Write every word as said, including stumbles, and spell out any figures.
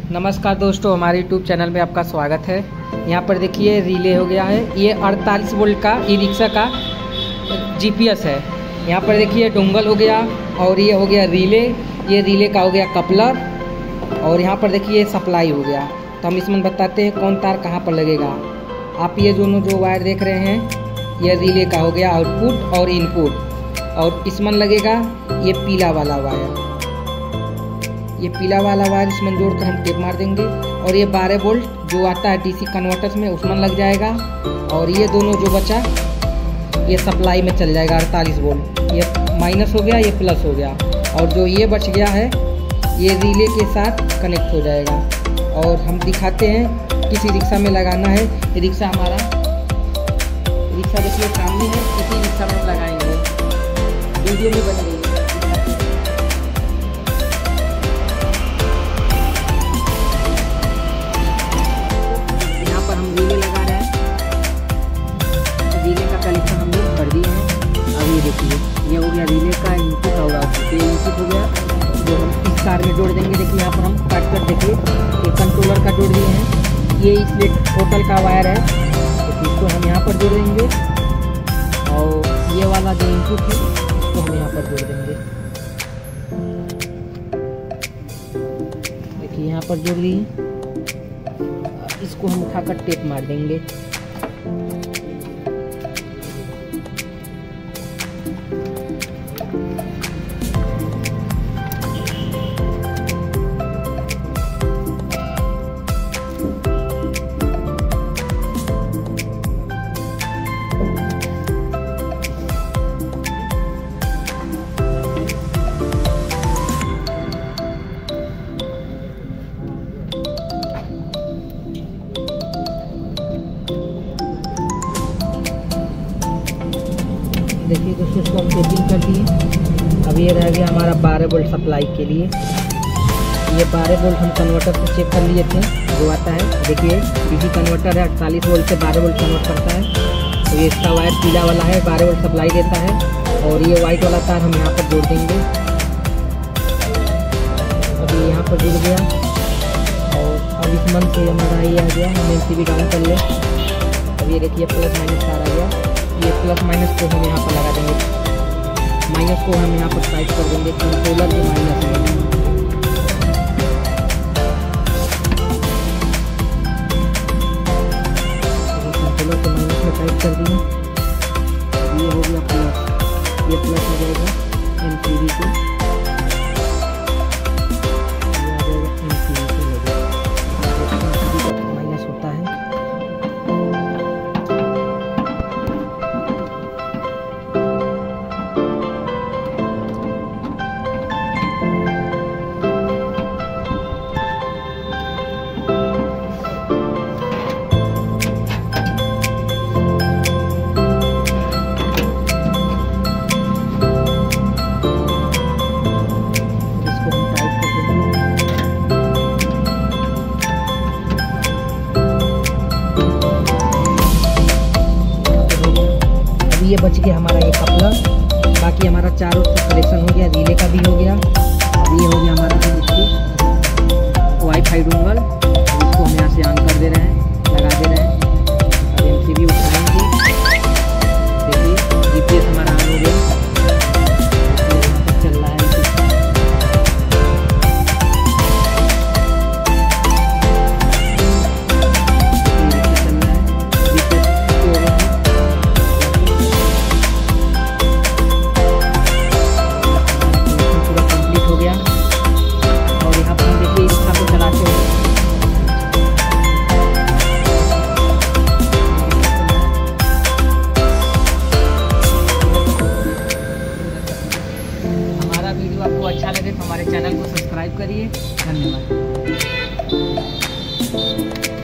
नमस्कार दोस्तों, हमारे यूट्यूब चैनल में आपका स्वागत है। यहाँ पर देखिए रिले हो गया है। ये अड़तालीस वोल्ट का ई रिक्शा का जीपीएस है। यहाँ पर देखिए डोंगल हो गया और ये हो गया रिले। ये रिले का हो गया कपलर और यहाँ पर देखिए सप्लाई हो गया। तो हम इसमें बताते हैं कौन तार कहाँ पर लगेगा। आप ये दोनों जो वायर देख रहे हैं ये रिले का हो गया आउटपुट और इनपुट, और इसमें लगेगा ये पीला वाला वायर। ये पीला वाला वायर इसमें जोड़कर हम टेप मार देंगे और ये बारह वोल्ट जो आता है डीसी कन्वर्टर्स में उसमें लग जाएगा। और ये दोनों जो बचा ये सप्लाई में चल जाएगा अड़तालीस वोल्ट। ये माइनस हो गया, ये प्लस हो गया, और जो ये बच गया है ये रिले के साथ कनेक्ट हो जाएगा। और हम दिखाते हैं किसी रिक्शा में लगाना है। ये रिक्शा हमारा रिक्शा देखिए सामने है, इसी रिक्शा में लगाएंगे, वीडियो में बनेगी। कलेक्शन हम लोग कर दिए हैं। अब ये देखिए ये हो गया रिले का इनपुट और आउटपुट। ये इनपुट हो गया जो हम इस तार में जोड़ देंगे। देखिए यहाँ पर हम काट कर देखिए ये कंट्रोलर का जोड़ दिए हैं। ये इसलिए टोटल का वायर है तो इसको हम यहाँ पर जोड़ देंगे, और ये वाला जो इनपुट है उसको हम यहाँ पर जोड़ देंगे। देखिए यहाँ पर जोड़ दिए, इसको हम उठाकर टेप मार देंगे। देखिए दोस्तों इसको हम टेपिंग कर दिए। अब ये रह गया हमारा बारह वोल्ट सप्लाई के लिए। ये बारह वोल्ट हम कन्वर्टर से चेक कर लिए थे जो आता है। देखिए डीसी कन्वर्टर है, अड़तालीस वोल्ट से बारह वोल्ट कन्वर्ट करता है। तो ये इसका वायर पीला वाला है, बारह वोल्ट सप्लाई देता है। और ये वाइट वाला तार हम यहाँ पर जोड़ देंगे। अब ये यहाँ पर जुड़ गया और अब इस मन से हमारा ये आ गया। हम एमसीबी डाउन कर ले। अब ये देखिए प्लस माइनस तार आ गया। ये प्लस माइनस को हम यहाँ पर लगा देंगे, माइनस को हम यहाँ पर टाइट कर देंगे। कंट्रोलर के माइनस में कंट्रोलर के माइनस में टाइट कर दिए। ये हो गया प्लस, ये प्लस हो जाएगा एमसीबी को, ये आ जाएगा एमसीबी को हो जाएगा। माइनस होता है ये बच गया हमारा ये कपलर। बाकी हमारा चारों कलेक्शन हो गया, रिले का भी हो गया। अब ये हो गया हमारा वाईफाई डोंगल, इसको हम यहाँ से ऑन कर दे रहे हैं, लगा दे रहे हैं। अब एमसीबी उठाएंगे। देखिए जीपीएस हमारा ऑन हो गया, चल रहा है। वीडियो आपको अच्छा लगे तो हमारे चैनल को सब्सक्राइब करिए। धन्यवाद।